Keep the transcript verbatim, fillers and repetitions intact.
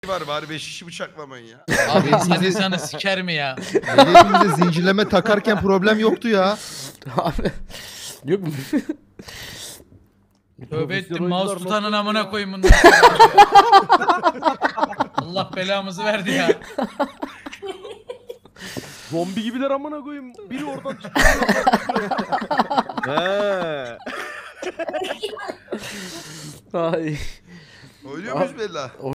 var bari beş kişi bıçaklamayın ya. Abi insan insanı siker mi ya? Hepimize zincirleme takarken problem yoktu ya. Abi. Yok mu? Tövbe ettim Profesyonel mouse oyuncular tutanın nasıl amına ya? koyayım bundan. Allah belamızı verdi ya. Zombi gibiler amına koyayım. Biri oradan çıkıyor. He. Ay. Oynuyor muyuz Bella?